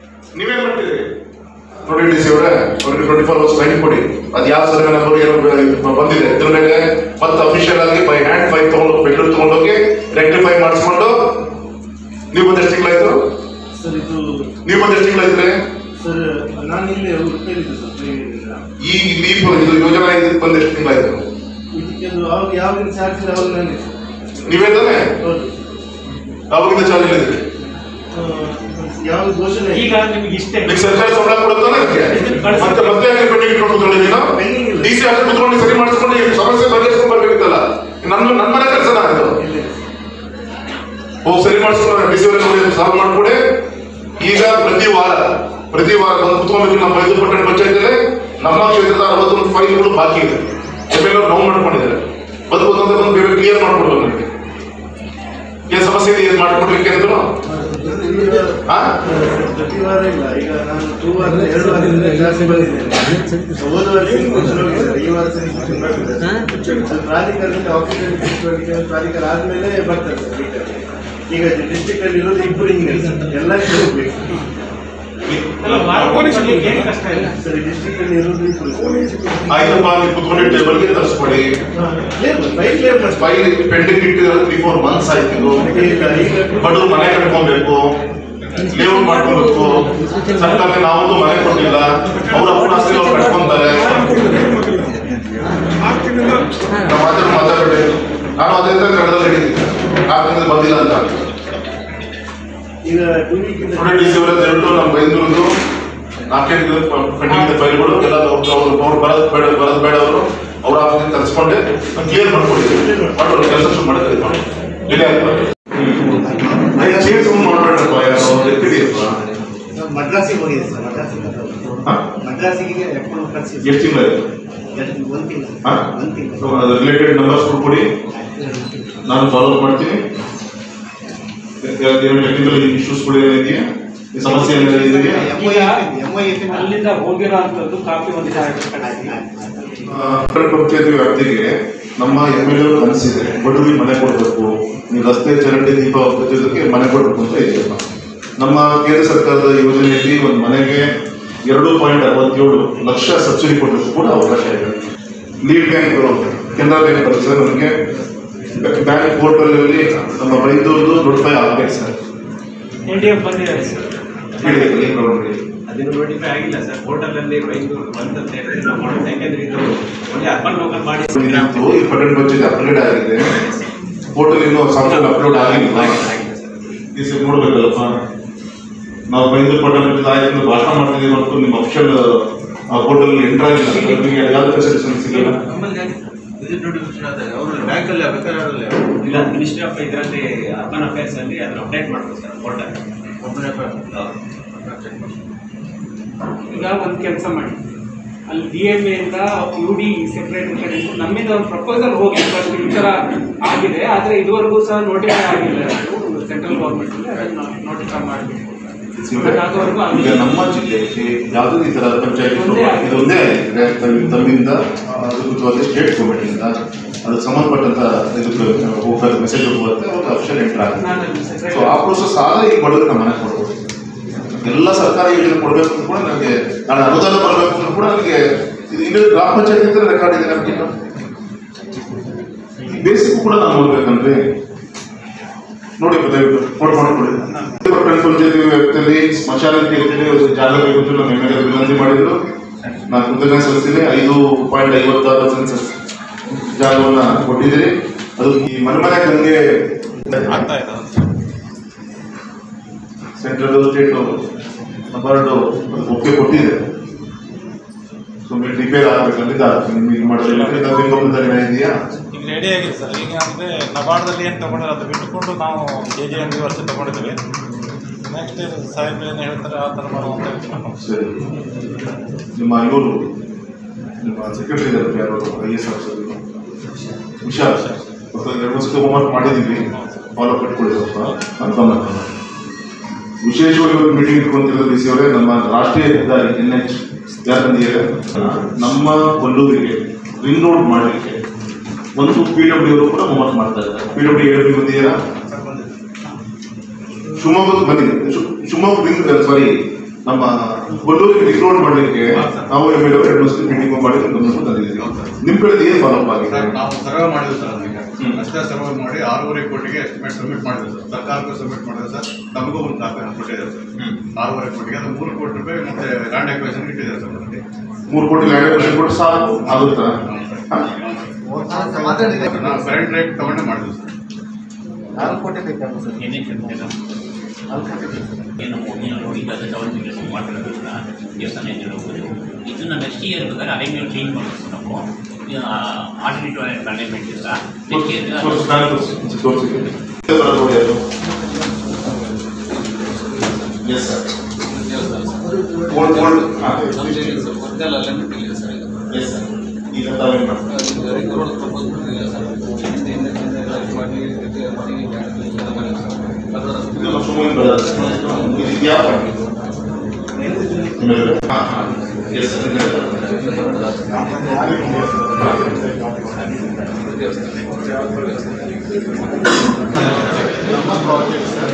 ನೀವೇನ್ ಮಾಡ್ತೀರಿ ನೋಡಿ ಡಿಸಿ ಅವರೇ, ಅವ್ರಿಗೆ 24 hours ಟೈಮ್ ಕೊಡಿ. ಅದು ಯಾವ ಸರ್ವೆ ನಂಬರ್ ಏನೋ ಬಂದಿದೆ ಇದ್ರ ಮೇಲೆ ಮತ್ತೆ ಅಫಿಷಿಯಲ್ ಆಗಿ ಬೈ ಹ್ಯಾಂಡ್ ಫೈಲ್ ತಗೊಂಡು ಬೆಂಗಳೂರು ತಗೊಂಡೋಗಿ ರೆಕ್ಟಿಫೈ ಮಾಡಿಸ್ಕೊಂಡು. ನೀವು ಬಂದು ಎಷ್ಟು ತಿಂಗಳಾಯ್ತು? ನೀವು ಬಂದು ಎಷ್ಟು ತಿಂಗಳಾಯ್ತು? ಈಗ ಲೀಪ್ ಇದು ಯೋಜನಾ ಇದಕ್ಕೆ ಬಂದು ಎಷ್ಟು ತಿಂಗಳಾಯ್ತು? ನೀವೇ ತಾನೆ ಯಾವಾಗಿಂದ ಚಾರ್ಜ್ ಇದ್ದೀರಿ? ಸರ್ಕಾರ ಸಂಬಳ ಕೊಡುತ್ತಾನೆ ಮತ್ತೆ ಮತ್ತೆ ಪೆಂಡಿಂಗ್ ಇಟ್ಕೊಂಡು ನೀನು ಡಿಸಿ ಆಫೀಸ್ ಕುತ್ಕೊಂಡು ಸರಿ ಮಾಡಿಸ್ಕೊಂಡು ಸಮಸ್ಯೆ ಬಗೆಹರಿಸ್ಕೊಂಡು ಬರ್ಬೇಕಿತ್ತಲ್ಲ. ನನ್ನ ಮನೆ ಕೆಲಸನ ಅದು ಹೋಗಿ ಸರಿ ಮಾಡಿಸ್ಕೊಂಡು ಡಿಸಿ ಅವರೇ ಸಾಲ್ವ್ ಮಾಡ್ಕೊಡಿ. ಈಗ ಪ್ರತಿ ವಾರ ಬಂದು ಕುತ್ಕೊಬೇಕು. ನಮ್ಮ ಬೈದು ಪಟ್ಟಣ ಪಂಚಾಯತ್ ನಮ್ಮ ಕ್ಷೇತ್ರದ 61 ಫೈಲ್ಗಳು ಬಾಕಿ ಇದೆ. ನಾವು ಮಾಡ್ಕೊಂಡಿದ್ದಾರೆ. ಬಂದು ಬೇರೆ ಕ್ಲಿಯರ್ ಮಾಡ್ಕೊಡ್ಬೇಕು. ನನಗೆ ಏನ್ ಸಮಸ್ಯೆ ಇದೆ ಏನ್ ಮಾಡ್ಕೊಡ್ಲಿಕ್ಕೆ ಅಂತ ಪ್ರತಿ ವಾರ ಇಲ್ಲ. ಈಗ ನಾನು 2 ವಾರ 2 ವಾರದಿಂದ ಜಾಸ್ತಿ ಬಂದಿದ್ದೇನೆ. ಹೋದ ವರ್ಷ ಈ ವಾರ ಪ್ರಾಧಿಕಾರದಿಂದ ಆಫೀಸಲ್ಲಿ ಪ್ರಾಧಿಕಾರ ಆದ್ಮೇಲೆ ಬರ್ತಾರೆ ಸರ್. ಈಗ ಡಿಸ್ಟ್ರಿಕ್ಟ್ ಅಲ್ಲಿ ಇರೋದು 2 ಇಂಜಿನಿಯರ್ಸ್ ಎಲ್ಲ ಹೋಗ್ಬೇಕು ಸರ್. ಡಿಸ್ಟ್ರಿಕ್ಟ್ ಅಲ್ಲಿ ಇರೋದು ಟೇಬಲ್ಗೆ ತರಿಸ್ಕೊಡಿ. ಫೈಲ್ ಪೆಂಡಿಂಗ್ ಇಟ್ಟಿರೋ 3-4 months ಆಯ್ತು. ಬಡವರು ಮನೆ ಕಟ್ಕೊಬೇಕು, ಲೇಔಟ್ ಮಾಡ್ಕೊಬೇಕು. ಸರ್ಕಾರಕ್ಕೆ ನಾವೊಂದು ಮನೆ ಕೊಟ್ಟಿಲ್ಲ, ಅವ್ರ ಅಪ್ಪನ ಆಸ್ತಿ ಅವ್ರು ಕಟ್ಕೊಂತಾರೆ. ಮಾತಾಡಿ ನಾನು ಅದರಿಂದ ಕನ್ನಡದಲ್ಲಿ ಹೇಳಿದ್ದೀನಿ ಯಾಕಂದ್ರೆ ಬಂದಿಲ್ಲ ಅಂತ. ಈಗ ಡಿಸಿ ಅವರ ನಮ್ಮ ಬೈಂದೂರದ್ದು 4 ಪೆಂಡಿಂಗ್ ಫೈಲ್ಗಳು ಎಲ್ಲ ಅವ್ರು ಬರೋದು ಬೇಡ ಅವರು ಅವ್ರ ಆಫೀಸಿಗೆ ತರಿಸ್ಕೊಂಡೆ ಕ್ಲಿಯರ್ ಮಾಡ್ಕೊಂಡಿದ್ದೀವಿ. ಮಾಡೋರು ಕೆಲಸ ಶುರು ಮಾಡಿದ್ರೆ ಡಿಲೇ ಆಗ್ತದೆ. ಚೇಂಜ್ ಮಾಡಬೇಡಪ್ಪ, ಯಾರು ಎತ್ತಿದೆಯಪ್ಪ. ಮದ್ರಾಸಿಗೆ ಹೋಗಿದೆ ಸರ್. ಮದ್ರಾಸಿಗೆ ಎಷ್ಟು ತಿಂಗಳಾಯ್ತು? 1 ತಿಂಗಳು. ರಿಲೇಟೆಡ್ ನಂಬರ್ಸ್ ಕೊಡಿ, ನಾನು ಫಾಲೋ ಮಾಡ್ತೀನಿ. ಟೆಕ್ನಿಕಲ್ ಇಶ್ಯೂಸ್ ಕೂಡ ಏನಿದೆಯಾ, ಸಮಸ್ಯೆ ಏನಿದೆಯಾ? ಅಲ್ಲಿಂದ ಹೋಗಿರೋ ಅಂತದ್ದು ಕಾಪಿ ಪಂಚಾಯತ್ ವ್ಯಾಪ್ತಿಗೆ ನಮ್ಮ MLA ಕನಸಿದೆ, ಬಡವರಿಗೆ ಮನೆ ಕೊಡಬೇಕು, ನೀವು ರಸ್ತೆ ಚರಂಡಿ ದೀಪ ಪ್ರತಿಯೊಂದಕ್ಕೆ ಮನೆ ಕೊಡಬೇಕು ಅಂತ ಇದೆಯಲ್ಲ. ನಮ್ಮ ಕೇಂದ್ರ ಸರ್ಕಾರದ ಯೋಜನೆಯಲ್ಲಿ ಒಂದು ಮನೆಗೆ 2.67 ಲಕ್ಷ ಸಬ್ಸಿಡಿ ಕೊಡಲಿಕ್ಕೂ ಕೂಡ ಅವಕಾಶ ಇದೆ. ಲೀಡ್ ಬ್ಯಾಂಕ್ ಕೆನರಾ ಬ್ಯಾಂಕ್ ಬರುತ್ತೆ ನನಗೆ. ಬ್ಯಾಂಕ್ ಪೋರ್ಟಲ್ ಅಲ್ಲಿ ನಮ್ಮ ಬೈಂದೂರದು ನೋಟಿಫೈ ಆಗಬೇಕು ಸರ್. ಬಂದಿದೆ ಸರ್, ಅದನ್ನು ನೋಟಿಫೈ ಆಗಿಲ್ಲ ಸರ್. ಪೋರ್ಟಲ್ ಅಲ್ಲಿ ಬೈಂದೂರು ಬಂದಂತ ಹೇಳಿದ್ರೆ ನಾವು ಮಾಡೋದು. ಯಾಕೆಂದ್ರೆ ಇದು ಒಳ್ಳೆ ಅರ್ಬನ್ ಲೋಕಲ್ ಮಾಡಿ ಈ ಪಟ್ಟಣ ಪಂಚಾಯತ್ ಅಪ್ಗ್ರೇಡ್ ಆಗಿದೆ. ಪೋರ್ಟಲ್ ಇನ್ನೂ ಸಾಫ್ಟ್ವೇರ್ ಅಪ್ಲೋಡ್ ಆಗಿಲ್ಲ. ಈ ಸರಿ ನೋಡ್ಬೇಕಲ್ಲಪ್ಪ. ನಾವು ಬೈಂದೂರು ಪಟ್ಟಣ ಪಂಚಾಯತ್ ಆಯ್ತು ಭಾಷಣ ಮಾಡ್ತಿದ್ದೀವಿ ಮತ್ತು ನಿಮ್ಮ ಅಫಿಷಿಯಲ್ ಪೋರ್ಟಲ್ ಎಂಟರ್ ಆಗಿಲ್ಲ. ನಿಮಗೆ ಯಾವ್ದು ಫೆಸಿಲಿಟೇಷನ್ ಸಿಗಲ್ಲ. ಇಲ್ಲ, ಮಿನಿಸ್ಟ್ರಿ ಆಫ್ ಇದರಲ್ಲಿ ಅರ್ಬನ್ ಅಫೇರ್ಸ್ ಅಲ್ಲಿ ಅದನ್ನು ಅಪ್ಡೇಟ್ ಮಾಡ್ಬೋದು ಸರ್ ಪೋರ್ಟಲ್. ಈಗ ಒಂದು ಕೆಲಸ ಮಾಡಿ, ಅಲ್ಲಿ DMA ಇಂದ UD ಸೆಕ್ರೆಟರಿ ಕಡೆ ನಮ್ಮಿಂದ ಒಂದು ಪ್ರಪೋಸಲ್ ಹೋಗಿ ಈ ಥರ ಆಗಿದೆ, ಆದರೆ ಇದುವರೆಗೂ ಸಹ ನೋಟಿಫೈ ಆಗಿಲ್ಲ. ಸೆಂಟ್ರಲ್ ಗೌರ್ಮೆಂಟ್ ಅದನ್ನು ನೋಟಿಫೈ ಮಾಡಬೇಕು. ಈಗ ನಮ್ಮ ಜಿಲ್ಲೆಗೆ ಯಾವುದೇ ಈ ಥರ ಪಂಚಾಯತ್ ಇದು ಒಂದೇ ಆಗಿದೆ. ತಮ್ಮಿಂದ ಅಧಿಕೃತವಾಗಿ ಸ್ಟೇಟ್ ಗೌರ್ಮೆಂಟಿಂದ ಅದಕ್ಕೆ ಸಂಬಂಧಪಟ್ಟಂತ ಇದಕ್ಕೆ ಹೋಗೋದು ಮೆಸೇಜ್ ಹೋಗುತ್ತೆ, ಅವ್ರಿಗೆ ಅಫಿಷಿಯಲ್ ಎಂಟರ್ ಆಗುತ್ತೆ. ಸೊ ಆ ಪ್ರೋಸೆಸ್ ಆದರೆ ಈಗ ಬಡವರಿಗೆ ನಮ್ಮ ಮನೆ ಕೊಡ್ಬೋದು. ಎಲ್ಲ ಸರ್ಕಾರಿ ಯೋಜನೆ ಕೊಡಬೇಕು ಅಂತ ಕೂಡ ನನಗೆ, ನಾಳೆ ಅನುದಾನ ಬರಬೇಕು ಅಂತ ಕೂಡ ನನಗೆ ಇದು ಇಲ್ಲಿ ಗ್ರಾಮ ಪಂಚಾಯತ್ ರೆಕಾರ್ಡ್ ಇದೆ. ನಮಗೆ ಬೇಸಿಕ್ ಕೂಡ ನಾನು ನೋಡ್ಬೇಕಂದ್ರೆ ನೋಡಿ ದಯವಿಟ್ಟು ಫೋಟೋ ಮಾಡಿಕೊಡಿ. ಪಟ್ಟಣ ಪಂಚಾಯತ್ ವ್ಯಾಪ್ತಿಯಲ್ಲಿ ಸ್ಮಶಾನ ಕೇಂದ್ರದಲ್ಲಿ ಜಾಗ ಬೇಕು ಅಂತ ನಮ್ಮ MLA ವಿನಂತಿ ಮಾಡಿದ್ರು. ನಾನು ಕೃತಜ್ಞತೆ ಸಲ್ಲಿಸ್ತೀನಿ. 5.56 ಸೆನ್ಸಸ್ ಜಾಗವನ್ನು ಕೊಟ್ಟಿದ್ದೀರಿ. ಅದು ಈ ಮನೆ ಗಂಗೆ ಸೆಂಟ್ರಲ್ ಸ್ಟೇಟ್ ನಂಬರ್ಡು ಒಪ್ಪಿಗೆ ಕೊಟ್ಟಿದೆ. ಸೊ ರಿಪೇರ್ ಆಗಬೇಕಂತ ನಿಮಗೆ ಮಾಡೋದಿಲ್ಲ. ಇದೆಯಾ? ಈಗ ರೆಡಿ ಆಗಿದೆ ಸರ್. ಈಗ ಅಂದರೆ ನಬಾರ್ಡಲ್ಲಿ ಏನು ತೊಗೊಂಡ್ರೆ ಅದು ಬಿಟ್ಟುಕೊಂಡು ನಾವು KGMB ವರ್ಷ ತೊಗೊಂಡಿದ್ದೀವಿ. ನೆಕ್ಸ್ಟ್ ಸಾಹೇಬ್ರು ಏನು ಹೇಳ್ತಾರೆ ಆ ಥರ ಮಾಡುವಂಥ. ಸರಿ, ನಿಮ್ಮ ಇವರು ನಿಮ್ಮ ಸೆಕ್ರೆಟರಿ ಇದ್ದಾರೆ ಯಾರು IAS ಆಫೀಸರ್ ಹುಷಾರ್ ಸರ್. 2 ವರ್ಷಕ್ಕೆ ಹೋಮ್ವರ್ಕ್ ಮಾಡಿದ್ದೀವಿ, ಫಾಲೋ ಕಟ್ಕೊಳ್ಬೇಕಪ್ಪ ಅಂತ. ವಿಶೇಷವಾಗಿ ಇವತ್ತು ಮೀಟಿಂಗ್ ಇಟ್ಕೊಂತಿರೋದು ಡಿಸಿ ಅವರೇ, ನಮ್ಮ ರಾಷ್ಟ್ರೀಯ ಹೆದ್ದಾರಿ NH ಯಾಕಂದ್ರೆ ನಮ್ಮ ಕೊಲ್ಲೂರಿಗೆ ರಿಂಗ್ ರೋಡ್ ಮಾಡಲಿಕ್ಕೆ ಒಂದು PWD ಅವರು ಕೂಡ ಹೋಮ್ವರ್ಕ್ ಮಾಡ್ತಾ ಇದ್ದಾರೆ. PWD ಬಂದಿದ್ದೀರಾ? ಶಿವಮೊಗ್ಗ ಬಂದಿದೆ. ಶಿವಮೊಗ್ಗ ಸಾರಿ ನಮ್ಮ ಬಲ್ಲೂರಿಗೆ ರಿಕ್ರೂಟ್ ಮಾಡಲಿಕ್ಕೆ ನಾವು MLA 2 ವರ್ಷದ ಮೀಟಿಂಗ್ ಮಾಡಿ ಗಮನಕ್ಕೆ ತಂದಿದ್ದೀವಿ. ನಿಮ್ಮ ಕಡೆ ಏನು ಫಾಲೋ ಅಪ್ ಆಗಿದೆ? ನಾವು ಸರ್ವೆ ಮಾಡಿದ್ವಿ ಸರ್, ಅದಕ್ಕೆ ಅಷ್ಟೇ ಸರ್ವೆ ಮಾಡಿ 6.5 ಕೋಟಿಗೆ ಎಸ್ಟಿಮೇಟ್ ಸಬ್ಮಿಟ್ ಮಾಡಿದ್ವಿ ಸರ್. ಸರ್ಕಾರಕ್ಕೂ ಸಬ್ಮಿಟ್ ಮಾಡಿದ್ವಿ ಸರ್. ನಮಗೂ ಒಂದು ದಾಖಲೆ ಕೊಟ್ಟಿದ್ದಾರೆ ಸರ್. 6.5 ಕೋಟಿಗೆ ಅದು 3 ಕೋಟಿ ರೂಪಾಯಿ ಮತ್ತೆ ಲ್ಯಾಂಡ್ ಅಕ್ವಿಸಿಷನ್ ಇಟ್ಟಿದ್ದಾರೆ ಸರ್. ಅದಕ್ಕೆ 3 ಕೋಟಿ ಲ್ಯಾಂಡ್ ಅಕ್ವಿಸಿಷನ್ ಕೊಟ್ಟು ಸಾಕು ಆಗುತ್ತಾ? ನಾವು ಕರೆಂಟ್ ರೇಟ್ ತಗೊಂಡೇ ಮಾಡಿದ್ವಿ ಸರ್. 4 ಕೋಟಿ ಬೇಕಾಗುತ್ತೆ ಸರ್. ಏನು ನೀವು ನೋಡಿ ಗವರ್ಮೆಂಟ್ ಮಾಡಿರೋದ್ರಿಂದ ದೇವಸ್ಥಾನ ಇದನ್ನ ನೆಕ್ಸ್ಟ್ ಇಯರ್ ಬೇಕಾದ್ರೆ ಅರೇಂಜ್ಮೆಂಟ್ ಚೇಂಜ್ ಮಾಡಬೇಕು. ನಾವು ಆಲ್ಟರ್ನೇಟಿವ್ ಅರೇಂಜ್ಮೆಂಟ್ ಇಲ್ಲ ನೆಕ್ಸ್ಟ್ ಇಯರ್ ಈಗ ತಾವೇನು ಮಾಡ್ತೀವಿ? ಇದೆಲ್ಲ ಸುಮ್ಮನೆ ಬರೋದು. ಇದು ಯಾವ ಪಾರ್ಟಿ? Yes sir. ನಮ್ಮ ಪ್ರಾಜೆಕ್ಟ್ ಸರ್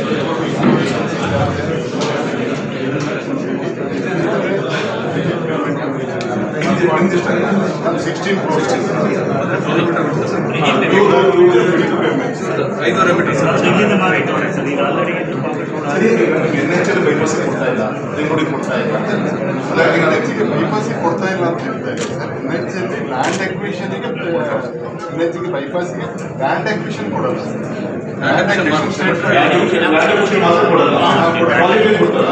16 NHL ಬೈಪಾಸ್ ಕೊಡ್ತಾ ಇಲ್ಲ, ಬೆಂಗಳೂರಿಗೆ ಕೊಡ್ತಾ ಇಲ್ಲ. ಹಾಗಾಗಿ ನಾನು ಬೈಪಾಸ್ ಕೊಡ್ತಾ ಇಲ್ಲ ಅಂತ ಹೇಳ್ತಾ ಇದ್ದೀನಿ ಸರ್. NHL ಲ್ಯಾಂಡ್ ಅಕ್ವಿಷನ್ಗೆ NHL ಬೈಪಾಸ್ಗೆ ಲ್ಯಾಂಡ್ ಅಕ್ವಿಷನ್ ಕೊಡಲ್ಲ. ಲ್ಯಾಂಡ್ ಅಕ್ವಿಷನ್ ಮಾತ್ರ ಕೊಡಲ್ಲ, ಪ್ರಾಜೆಕ್ಟ್ ಕೊಡ್ತಾರೆ.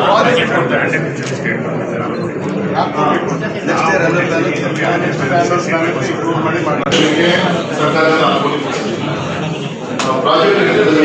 ಸರ್ಕಾರದ ಪ್ರಾಜೆಕ್ಟ್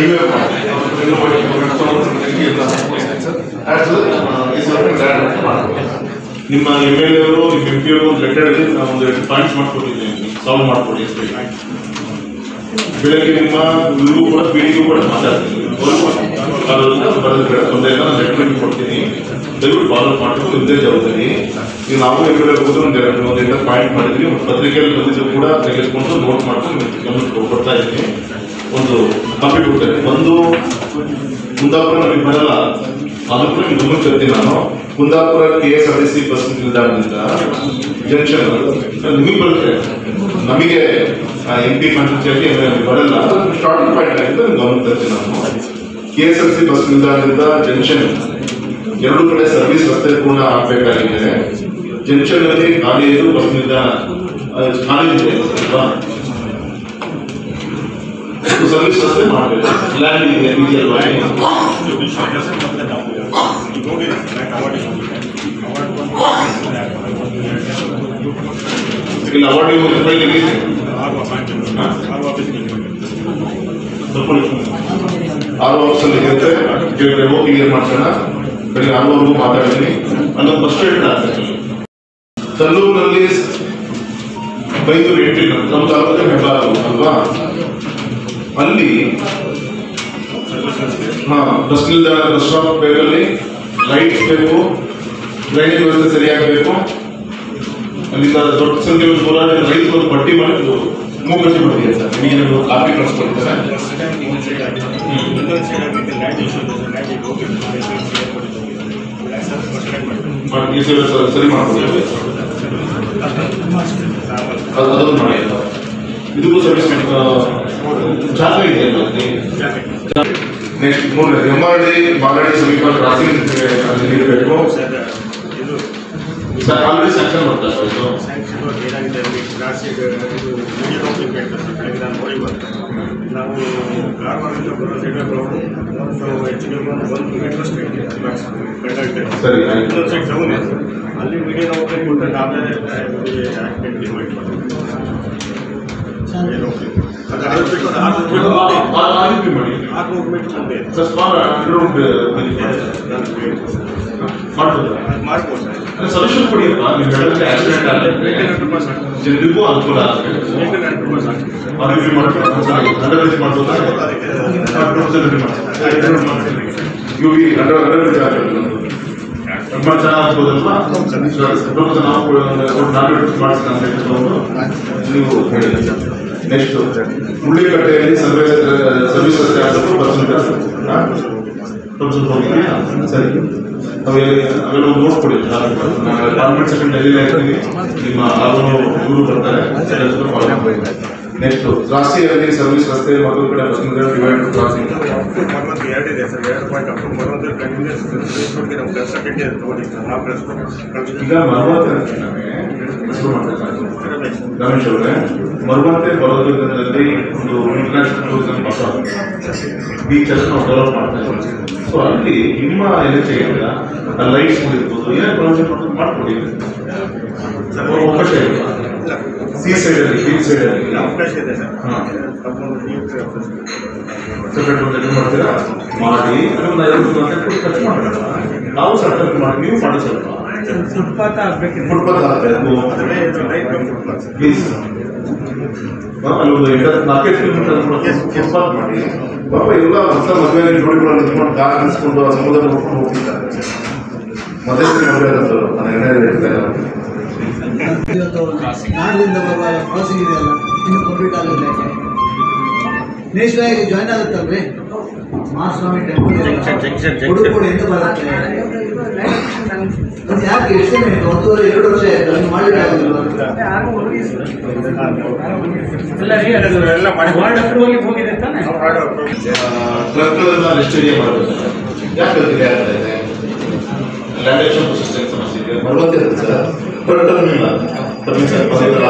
ನಿಮ್ಮ MLA ಅವರು ನಿಮ್ಮ MP ಅವರು ಒಂದು ಲೆಟರ್ ನಾವು ಒಂದು 2 ಪಾಯಿಂಟ್ಸ್ ಮಾಡ್ಕೊಟ್ಟಿದ್ದೀವಿ, ಸಾಲ್ವ್ ಮಾಡ್ಕೊಡಿ ಅಷ್ಟೇ. ಬೆಳಗ್ಗೆ ನಿಮ್ಮ ಇವ್ರಿಗೂ ಕೂಡ ಪೀಳಿಗೂ ಕೂಡ ಮಾತಾಡ್ತೀನಿ, ಬರೋದು ಬೇಡ ತೊಂದರೆ ಇಲ್ಲ, ನಾನು ಲೆಟರ್ ಕೊಡ್ತೀನಿ, ದಯವಿಟ್ಟು ಫಾಲೋ ಮಾಡಬೇಕು, ನಿಮ್ಮದೇ ಜವಾಬ್ದಾರಿ. ಈಗ ನಾವು MLA ಹೋದ್ರೆ ಒಂದು 2 ಪಾಯಿಂಟ್ ಮಾಡಿದ್ವಿ, ಪತ್ರಿಕೆಯಲ್ಲಿ ಬಂದಿದ್ದು ಕೂಡ ತೆಗೆದುಕೊಂಡು ನೋಟ್ ಮಾಡ್ಕೊಂಡು ಗಮನಕ್ಕೆ ಕೊಡ್ತಾ ಇದ್ದೀನಿ. ಒಂದು ಕಾಪಿ ಕೊಡ್ತೇನೆ. ಒಂದು ಕುಂದಾಪುರ ನಮಗೆ ಬರಲ್ಲ, ಅದು ಕೂಡ ನಿಮ್ಗೆ ಗಮನಕ್ಕೆ ತರ್ತೀನಿ ನಾನು. ಕುಂದಾಪುರ KSRTC ಬಸ್ ನಿಲ್ದಾಣದಿಂದ ಜಂಕ್ಷನ್ ನಿಮಗೆ ಬರುತ್ತೆ, ನಮಗೆ MP ಪಂಚಾಯತಿ ಬರಲ್ಲ. ಸ್ಟಾರ್ಟಿಂಗ್ ಪಾಯಿಂಟ್ ಆಗಿದ್ದು ನಿಮ್ಗೆ ಗಮನಕ್ಕೆ ತರ್ತೀನಿ ನಾನು. KSRTC ಬಸ್ ನಿಲ್ದಾಣದಿಂದ ಜಂಕ್ಷನ್ 2 ಕಡೆ ಸರ್ವಿಸ್ ರಸ್ತೆ ಪೂರ್ಣ ಆಗಬೇಕಾಗಿದೆ. ಜಂಕ್ಷನ್ ಅಲ್ಲಿ ಕಾಲೇಜು ಬಸ್ ನಿಲ್ದಾಣ ಕಾಲೇಜ್ ಇದೆ ಅಲ್ವಾ, ಸರ್ವಿಸ್ ರಸ್ತೆ ಮಾಡಬೇಕು. ಲ್ಯಾಂಡ್ ಇದೆ ಇದೆಯಲ್ವಾ, ಇಲ್ಲ ಅವಾರ್ಡ್ 6 ವರ್ಷದಲ್ಲಿ ಇರುತ್ತೆ. ಹೋಗಿ ಏನು ಮಾಡ್ಸೋಣ, ಬೆಳಿಗ್ಗೆ 6ವರೆಗೂ ಮಾತಾಡಿದ್ದೀನಿ. ಅದೊಂದು ಫಸ್ಟ್ ಏಡ್ ಆಗ್ತದೆ. ತಲ್ಲೂರಿನಲ್ಲಿ ಬೈದೂರು ಎಂಟ್ರಿ ನಮ್ಮ ತಾಲೂಕು ಹೆಬ್ಬಾರ ಅಲ್ವಾ, ಅಲ್ಲಿ ಬಸ್ ನಿಲ್ದಾಣ ಬಸ್ ಸ್ಟಾಪ್ ಬೇಕಲ್ಲಿ ಲೈಟ್ಸ್ ಬೇಕು, ಡ್ರೈನೇಜ್ ವ್ಯವಸ್ಥೆ ಸರಿಯಾಗಬೇಕು. ಅಲ್ಲಿಂದ ದೊಡ್ಡ ಸಂಖ್ಯೆಯಲ್ಲಿ ನೂರಾರು ರೈತರು ಪಟ್ಟಿ ಮಾಡಿ ಮೂಗಟ್ಟಿ ಮಾಡಿದೆ ಸರ್. ನಿಮಗೆ ನೀವು ಕಾಪಿ ಕಳಿಸ್ಕೊಡ್ತಾರೆ. ಸರಿ ಮಾಡ್ಕೊಡ್ತೀವಿ, ಅದೊಂದು ಮಾಡಿ. ಇದಕ್ಕೂ ಸರ್ವಿಸ್ ಜಾಗ ಇದೆಯಲ್ಲ. ನೆಕ್ಸ್ಟ್ ನೋಡ್ರಿ, MRD ಮಾಲಾಡಿ ಸಮೀಪ ಕ್ರಾಸಿಂಗ್ ಇರಬೇಕು ಸರ್. ಆಲ್ರೆಡಿ ಸ್ಯಾಂಕ್ಷನ್ ಮಾಡ್ತಾ ಇದ್ದಾರೆ. ನಾವು ಕಾರವಾರದಿಂದ ಬರೋ ಸೈಡ್ ಸರಿ, ಸೈಡ್ ಟೌನ್ ಅಲ್ಲಿ ಮೀಡಿಯಾ ಹೋಗಿ ಕೊಟ್ಟರೆ ನಾವೇ ಆಕ್ಸಿಡೆಂಟ್ ಡಿವೈಡ್ ಮಾಡ್ತೀವಿ. ಸೊಲ್ಯೂಷನ್ ಕೊಡಿ. ಜನರಿಗೂ ಅನುಕೂಲ ಆಗಬೇಕು. ತುಂಬ ಚೆನ್ನಾಗ್ಬೋದಲ್ವಾ, ನಾವು ನೀವು ಹೇಳಿ. ನೆಕ್ಸ್ಟ್ ಹುಳ್ಳಿಕಟ್ಟೆಯಲ್ಲಿ ಸರ್ವಿಸ್ ರಸ್ತೆ ಆಗಬೇಕು, ಬಸ್ ಸ್ವಲ್ಪ ಹೋಗಿದ್ದೀರಾ? ಸರಿ ಅವೆಲ್ಲ ನೋಡ್ಕೊಡಿ. ಗವರ್ಮೆಂಟ್ ಸೆಕೆಂಡ್ ಡೆಲ್ಲಿ ಆಗ್ತೀವಿ, ನಿಮ್ಮ ಇವರು ಬರ್ತಾರೆ. ನೆಕ್ಸ್ಟ್ ರಾಷ್ಟ್ರೀಯ ರಸ್ತೆ ಸರ್ವಿಸ್ ರಸ್ತೆ ಮಕ್ಕಳ ಕಡೆ ಬಸ್ ಡಿವೈಡ್ ಕ್ರಾಸಿಂಗ್ ಎರಡಿದೆ ಸರ್, 2 ಪಾಯಿಂಟ್ ಮರವಂತರ ಕಂಟಿನ್ಯೂಸ್ ನಮ್ಮ ಕೆಲಸ ಕಟ್ಟಿ ತಗೊಂಡಿದ್ದು ನಾವು ಕಳಿಸ್ಬೇಕು. ಈಗ ಮರವಂತೆ ರಮೇಶ್ ಅವರೇ, ಮರವಂತೆ ಬರೋದ್ರಲ್ಲಿ ಒಂದು ಇಂಟರ್ನ್ಯಾಷನಲ್ ಟೂರಿಸಂ ಬೀಚ್ ಅನ್ನು ನಾವು ಡೆವಲಪ್ ಮಾಡ್ತಾ ಇದ್ದೀವಿ. ಸೊ ಅಲ್ಲಿ ನಿಮ್ಮ ಎಲೆಕ್ಷನ್ ಲೈಟ್ಸ್ ಇರ್ಬೋದು, ಏನೇ ಪ್ರೊವಿಷನ್ ಮಾಡ್ಕೊಡಿ. ಅವಕಾಶ ಇಲ್ಲ ಸಿ ಸೈಡಲ್ಲಿ, ಬೀಚ್ ಸೈಡಲ್ಲಿ ಅವಕಾಶ ಇದೆ ಸರ್. ಸೆಪರೇಟ್ ಒಂದು ಮಾಡ್ತೀರಾ ಮಾಡಿ, ಒಂದು 2 ಗಂಟೆ ಖರ್ಚು ಮಾಡಬೇಡ. ನಾವು ಸರ್ಕಾರ ಮಾಡಿ, ನೀವು ಮಾಡಿ ಸ್ವಲ್ಪ ಫುಟ್ಪಾತ್ ಆಗಬೇಕು. ಫುಟ್ಪಾತ್ ಆಗಬೇಕು ಪ್ಲೀಸ್. ಅಲ್ಲಿ ಒಂದು 4 ಕಿಲೋಮೀಟರ್ ಫುಟ್ಪಾತ್ ಮಾಡಿ. ಪಾಪ ಎಲ್ಲ ಹೊಸ ಮದುವೆ ಜೋಡಿಗಳು ನಿಂತ್ಕೊಂಡು ಕಾರ್ ನಿಲ್ಸ್ಕೊಂಡು ಸಮುದ್ರ ನೋಡ್ಕೊಂಡು ಹೋಗ್ತಿದ್ದಾರೆ. ಮದುವೆ ಮದುವೆ ಅಂತಲ್ಲ, ನಾನು ಏನೇ ಹೇಳ್ತಾರೆ ನಾಡಿನಿಂದ ಬರುವ ಕ್ರಾಸಿಂಗ್ ಇದೆಯಲ್ಲ, ಇನ್ನು ಕಂಪ್ಲೀಟ್ ಆಗಿಲ್ಲ. ನೇಷನಲ್ ಜಾಯ್ನ್ ಆಗುತ್ತಲ್ವೇ ಮಹಾಸ್ವಾಮಿ ಟೆಂಪಲ್ ಉಡುಪುಡಿಯಿಂದ ಬರುತ್ತೆ. ಅದು ಯಾಕೆ ಎಷ್ಟು 1.5-2 ವರ್ಷ ಆಯಿತು, ಅದನ್ನು ಮಾಡಲಿಕ್ಕೆ ಆಗೋದಿಲ್ಲ. ಹೋಗಿದೆ ತಾನೆ. ಕ್ಲಬ್ಗಳೆಲ್ಲ ರೆಸ್ಟೋರಿಯೇ ಮಾಡಬೇಕು. ಯಾಕೆ ಡಿಲೇ ಆಗ್ತಾ ಇದೆ? ಲ್ಯಾಂಡೇಷನ್ ಪ್ರೊಸೆಸ್ ಸಮಸ್ಯೆ ಇದೆ. ಮರವಂತೆ ಇರುತ್ತೆ ಸರ್, ಬಟ್ ಇಲ್ಲ ಪರ್ಮಿಷನ್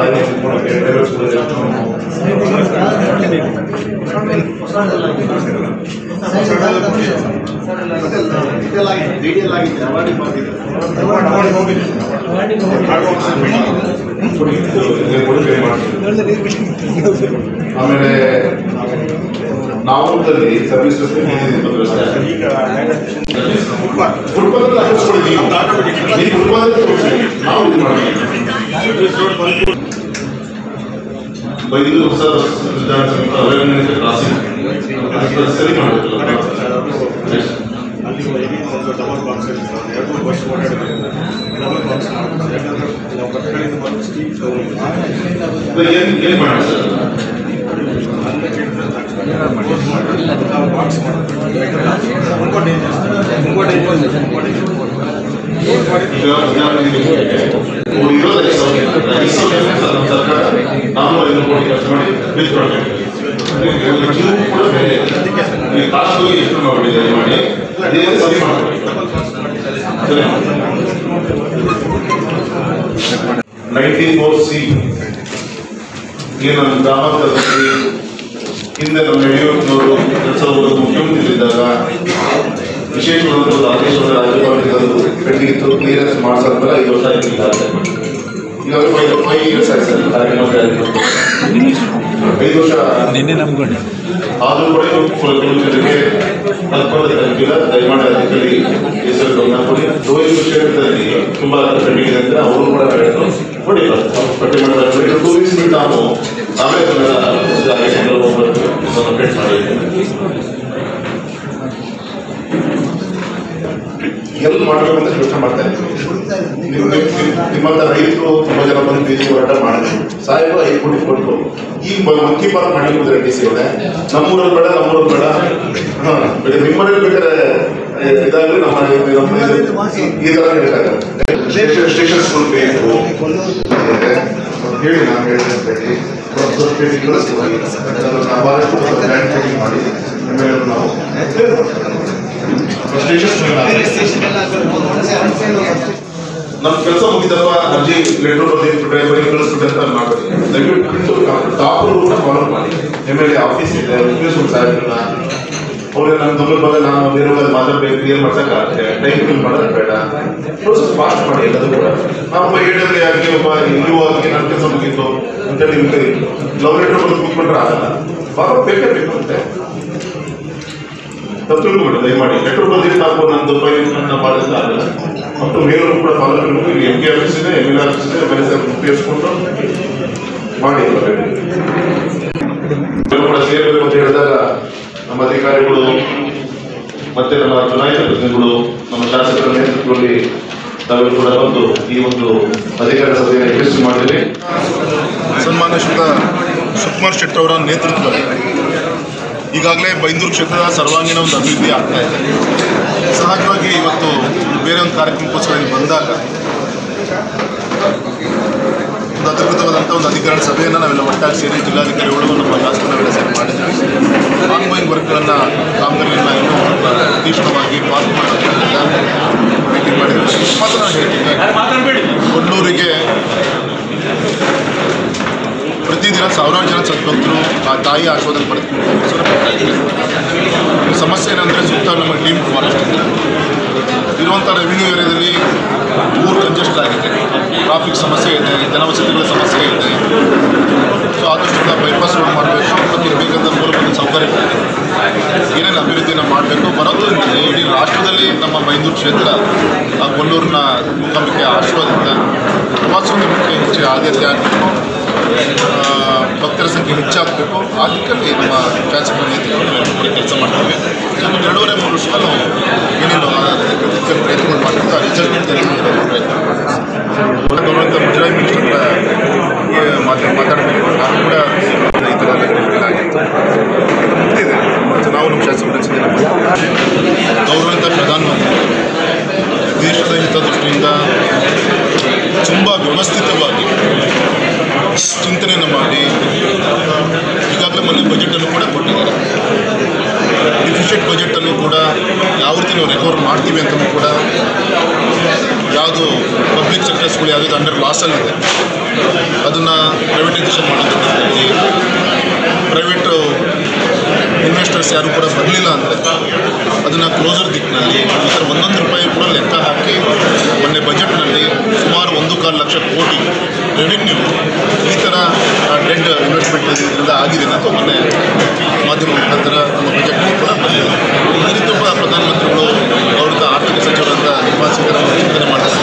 ಆಮೇಲೆ ನಾವು ಸರ್ವಿಸ್ ಫುಟ್ಪಾತ್ ಹಾಕಿಸ್ಕೊಡಿ. ಫುಟ್ಪಾತ್ ನಾವು ಇದು ಮಾಡಿ ಬೈದು ಹೊಸ ಕ್ರಾಸಿಂಗ್ ಸರಿ ಮಾಡಬೇಕು. ಡಬಲ್ ಬಾಕ್ಸ್ 2 ಬಸ್ ಓಡಾಡಿದ್ರೆ ಡಬಲ್ ಬಾಕ್ಸ್ ಮಾಡಬೇಕು. ಯಾಕಂದ್ರೆ ನಾವು ಕಟ್ಟಡದಿಂದ ಬಂದು ಸ್ಟೀಲ್ ಏನು ಮಾಡಿ ಸರ್, ನಾವು ಬಾಕ್ಸ್ ಸರ್ಕಾರ 405 ಕೋಟಿ ಖರ್ಚು ಮಾಡಿ ಕಾಸ್ಟ್ ಎಷ್ಟು ಮಾಡಿದ್ದಾರೆ ಮಾಡಿ ಅದೇ ಸರಿ ಮಾಡ್ತೀವಿ. 94C ಏನು ನಮ್ಮ ಗ್ರಾಮಾಂತರದಲ್ಲಿ ಹಿಂದೆ ನಮ್ಮ ಯಡಿಯೂರಪ್ಪನವರು 2001 ಮುಖ್ಯಮಂತ್ರಿಗಳಿದ್ದಾಗ ವಿಶೇಷವಾದ ಒಂದು ಆದೇಶವನ್ನು ರಾಜ್ಯಪಾಲರು ಕಟ್ಟಿತ್ತು. ಕ್ಲಿಯರೆನ್ಸ್ ಮಾಡಿಸೋದ್ಮೇಲೆ 5 ವರ್ಷ ಆಗಿದ್ದಾರೆ. ಈಗ 5 ಇಯರ್ಸ್ ಆಯ್ತು ಸರ್ ಕಾರ್ಯಕ್ರಮ 5 ವರ್ಷ ನಿನ್ನೆ ನಮ್ಗೊಂಡು ಆದರೂ ಕೂಡ ಜನರಿಗೆ ಕಲ್ಪನೆಗಿಲ್ಲ. ದಯಮಾಡಿ ಅದರಲ್ಲಿ ಹೆಸರು ಗಮನ ಕೊಡಿ. ರೋಹಿತ್ ವಿಷಯದಲ್ಲಿ ತುಂಬ ಪೆಂಡಿಂಗ್ ಇದೆ ಅಂದರೆ ಅವರು ಕೂಡ ಹೇಳಿದ್ರು ನೋಡಿ ಪಟ್ಟಿ ಮಾಡಿದ್ದಾರೆ. ಟೂರಿಸ್ಟ್ ಮೀಟ್ ನಾವು ನಾವೇ ಅಪ್ಡೇಟ್ ಮಾಡಿದ್ದೀವಿ. ಎಲ್ಲಿ ಮಾಡಬೇಕು ಅಂತ ಯೋಚನೆ ಮಾಡ್ತಾ ಇದ್ದೀವಿ. ನಿಮ್ಮಂತ ರೈತರು ತುಂಬ ಜನ ಬಂದು ಬೀದಿ ಹೋರಾಟ ಮಾಡಿದ್ರು. ಸಾಹೇಬರು 5 ಕೋಟಿ ಕೊಟ್ಟರು. ಈಗ ಮಕ್ಕಿ ಪಾರ್ಕ್ ಮಾಡಲಿಕ್ಕೆ ಡಿ ಸಿ ಅವರೇ ನಮ್ಮೂರಲ್ಲಿ ಬೇಡ, ನಮ್ಮೂರಲ್ಲಿ ಬೇಡ. ನಿಮ್ಮಲ್ಲಿ ಬೇಕಾದ್ರೆ ಇದಾಗಲಿ ನಮ್ಮ ಈ ಥರ ಹೇಳ್ತಾರೆ. ಸ್ಟೇಷನ್ ಸ್ಕೂಲ್ ಬೇಕು ಹೇಳಿ, ನಾನು ಹೇಳಿದೆ ಹೇಳಿ ಬಹಳಷ್ಟು ಲ್ಯಾಂಡ್ ಟ್ರೇಡಿಂಗ್ ಮಾಡಿ ಆಮೇಲೆ ನಾವು ನಮ್ಮ ಕೆಲಸ ಮುಗಿದಪ್ಪ ಅರ್ಜಿ ಲೆಟರ್ ಬರೆದಿಟ್ಬಿಟ್ರೆ ಬರೀ ಕಳಿಸ್ಬಿಟ್ರೆ ಅಂತ ಮಾಡಬೇಕು. ದಯವಿಟ್ಟು ಟಾಪರ್ ರೂಲ್ನ ಫಾಲೋ ಮಾಡಿ. MLA ಆಫೀಸ್ ಇದೆ, ಉಪಯೋಗಿಸ್ಕೊಂಡು ಸಾಹೇಬ್ರನ್ನ ಅವ್ರಿಗೆ ನಮ್ಮ ದೊಡ್ಡ ಬಗ್ಗೆ ನಾವು ಬೇರೆ ಮಾತಾಡಬೇಕು, ಕ್ಲಿಯರ್ ಮಾಡ್ಸೋಕ್ಕಾಗುತ್ತೆ. ಟೈಮ್ ಫಿಲ್ ಮಾಡೋದು ಬೇಡ, ಪ್ರೋಸೆಸ್ ಫಾಸ್ಟ್ ಮಾಡಿ. ಎಲ್ಲದೂ ಕೂಡ ನಾವು ಹೇಳಿದ್ರೆ ಆಗಿ ಒಬ್ಬ ಇಲ್ಲೂ ಆಗಿ ನನ್ನ ಕೆಲಸ ಮುಗಿತು ಅಂತೇಳಿ ನಿಮ್ಗೆ ಲವ್ ಲೆಟರ್ ಬರೆದು ಕೂತ್ಕೊಂಡ್ರೆ ಆಗಲ್ಲ. ಫಾಲೋ ಬೇಕೇ ಬೇಕು ಅಂತೆ ತಪ್ಪುಗಳು ದಯಮಾಡಿ. ಲೆಟರ್ ಬಂದಿದ್ದು ನಾವು ನಂದು ಮಾಡಿದ್ರೆ ಆಗಲ್ಲ. ಮತ್ತು ಮೇಲೂ ಕೂಡ ಫಾಲೋ ಮಾಡಬೇಕು. ಇಲ್ಲಿ MK ಆಫೀಸ್ ಇದೆ, MLA ಆಫೀಸ್ ಇದೆ, MLA ಸಾಹೇಬ್ ಉಪಯೋಗಿಸ್ಕೊಂಡು ಮಾಡಿ ಕೂಡ ಸೇರಬೇಕು ಅಂತ ಹೇಳಿದಾಗ ನಮ್ಮ ಅಧಿಕಾರಿಗಳು ಮತ್ತೆ ನಮ್ಮ ಚುನಾಯಿತ ಪ್ರತಿನಿಧಿಗಳು ನಮ್ಮ ಶಾಸಕರ ನೇತೃತ್ವದಲ್ಲಿ ತಾವೆಲ್ಲರೂ ಕೂಡ ಬಂದು ಈ ಒಂದು ಅಧಿಕಾರ ಸಭೆಯನ್ನು ಯಶಸ್ವಿ ಮಾಡಿದ್ದೀವಿ. ಸನ್ಮಾನ್ಯ ಶ್ರೀ ಸುಕುಮಾರ್ ಶೆಟ್ಟಿ ಅವರ ನೇತೃತ್ವದಲ್ಲಿ ಈಗಾಗಲೇ ಬೈಂದೂರು ಕ್ಷೇತ್ರದ ಸರ್ವಾಂಗೀಣ ಒಂದು ಅಭಿವೃದ್ಧಿ ಆಗ್ತಾ ಇದೆ. ಸಹಜವಾಗಿ ಇವತ್ತು ಬೇರೆ ಒಂದು ಕಾರ್ಯಕ್ರಮಕ್ಕೋಸ್ಕರ ಇಲ್ಲಿ ಬಂದಾಗ ಒಂದು ಅಧಿಕೃತವಾದಂಥ ಒಂದು ಅಧಿಕಾರದ ಸಭೆಯನ್ನು ನಾವೆಲ್ಲ ಒಟ್ಟಾಗಿ ಸೇರಿ ಜಿಲ್ಲಾಧಿಕಾರಿಗಳು ನಮ್ಮ ಶಾಸಕರು ನಾವೆಲ್ಲ ಸೇರಿ ಮಾಡಿದ್ದೀವಿ. ಆನ್ಗೋಯಿಂಗ್ ವರ್ಕ್ಗಳನ್ನು ಕಾಮಗಾರಿಯನ್ನು ಇನ್ನೂ ತೀಕ್ಷ್ಣವಾಗಿ ಪಾಸ್ ಮಾಡೋದ್ರಿಂದ ಮೀಟಿಂಗ್ ಮಾಡಿದ್ದೀವಿ. ಮಾತ್ರ ನಾನು ಹೇಳ್ತೀನಿ, ಕೊಲ್ಲೂರಿಗೆ ಪ್ರತಿದಿನ ಸಾವಿರಾರು ಜನ ಸದ್ಭಕ್ತರು ಆ ತಾಯಿ ಆಶೀರ್ವಾದ ಪಡೆದುಕೊಂಡು ಸಮಸ್ಯೆ ಏನಂದರೆ ಸುತ್ತ ನಮ್ಮ ಟೀಮ್ ಫಾರೆಸ್ಟ್ ಇರುವಂಥ ರೆವಿನ್ಯೂ ಏರಿಯಾದಲ್ಲಿ ಊರು ಕಂಜೆಸ್ಟ್ ಆಗಿದೆ, ಟ್ರಾಫಿಕ್ ಸಮಸ್ಯೆ ಇದೆ, ಜನವಸತಿಗಳ ಸಮಸ್ಯೆ ಇದೆ. ಸೊ ಆದಷ್ಟು ಬೈಪಾಸ್ ರೋಡ್ ಮಾಡಬೇಕು ಮತ್ತು ಬೇಕಂತ ಮೂಲಭೂತ ಸೌಕರ್ಯಗಳಿದೆ, ಏನೇನು ಅಭಿವೃದ್ಧಿಯನ್ನು ಮಾಡಬೇಕು. ಬರೋದ್ರಿಂದ ಇಡೀ ರಾಷ್ಟ್ರದಲ್ಲಿ ನಮ್ಮ ಮೈಸೂರು ಕ್ಷೇತ್ರ ಆ ಕೊಲ್ಲೂರಿನ ಮುಖಾಂಬಿಕೆ ಆಶೀರ್ವಾದದಿಂದ ಪ್ರವಾಸೋದ್ಯಮಕ್ಕೆ ಹೆಚ್ಚು ಆದ್ಯತೆ ಆಗಬೇಕು, ಭಕ್ತರ ಸಂಖ್ಯೆ ಹೆಚ್ಚಾಗಬೇಕು. ಆ ದಿಕ್ಕಲ್ಲಿ ನಮ್ಮ ಶಾಸಕ ನೀತಿಗಳು ಕೆಲಸ ಮಾಡ್ತೇವೆ. ಇನ್ನು 2.5-3 ವರ್ಷ ನಾವು ಏನೇನು ಅದಕ್ಕೆ ಪ್ರಯತ್ನಗಳು ಮಾಡ್ತೀವಿ, ಆ ರಿಸಲ್ಟ್ ಪ್ರಯತ್ನ ಗೌರವಂತ ಮುಜರಾಯಿ ಮಿನಿಸ್ಟರ್ ಮಾತಾಡಬೇಕು. ನಾನು ಕೂಡ ಈ ಥರ ಆಗಿತ್ತು ಮುಗಿದಿದೆ ಮತ್ತು ನಾವು ನಮ್ಮ ಶಾಸಕ ಗೌರವಂತ ಪ್ರಧಾನಮಂತ್ರಿ ದೇಶದ ಹಿತದೃಷ್ಟಿಯಿಂದ ತುಂಬ ವ್ಯವಸ್ಥಿತವಾಗಿ ಚಿಂತನೆಯನ್ನು ಮಾಡಿ ಈಗಾಗಲೇ ಮೊನ್ನೆ ಬಜೆಟನ್ನು ಕೂಡ ಕೊಟ್ಟಿದ್ದಾರೆ. ಡಿಫಿಷಿಟ್ ಬಜೆಟನ್ನು ಕೂಡ ಯಾವ ರೀತಿ ನಾವು ರಿಕವರ್ ಮಾಡ್ತೀವಿ ಅಂತಲೂ ಕೂಡ ಯಾವುದು ಪಬ್ಲಿಕ್ ಸೆಕ್ಟರ್ಸ್ಗಳು ಯಾವುದಾದ್ರು ಅಂಡರ್ ಲಾಸಲ್ಲಿದೆ ಅದನ್ನು ಪ್ರೈವೇಟೈಸೇಷನ್ ಮಾಡೋದಕ್ಕೆ, ಪ್ರೈವೇಟ್ ಇನ್ವೆಸ್ಟರ್ಸ್ ಯಾರು ಕೂಡ ಬರಲಿಲ್ಲ ಅಂದರೆ ಅದನ್ನು ಕ್ಲೋಸರ್ ದಿಕ್ಕಿನಲ್ಲಿ ಈ ಥರ 1 ರೂಪಾಯಿ ಕೂಡ ಲೆಕ್ಕ ಹಾಕಿ ಮೊನ್ನೆ ಬಜೆಟ್ನಲ್ಲಿ ಸುಮಾರು 1.25 ಲಕ್ಷ ಕೋಟಿ ರೆವಿನ್ಯೂ ಈ ಥರ ಡೆಡ್ ಇನ್ವೆಸ್ಟ್ಮೆಂಟ್ ಇದರಿಂದ ಆಗಿದೆ ಅಂತ ಮೊನ್ನೆ ಮಾಧ್ಯಮ ಮುಖಾಂತರ ನಮ್ಮ ಬಜೆಟ್ನಲ್ಲಿ ಕೂಡ ಬಂದಿದೆ. ಈ ರೀತಿ ಪ್ರಧಾನಮಂತ್ರಿಗಳು ಅವ್ರದ್ದು ಆರ್ಥಿಕ ಸಚಿವರಾದ ನಿರ್ಮಲಾ ಸೀತಾರಾಮನ್ ಚಿಂತನೆ ಮಾಡ್ತಾರೆ.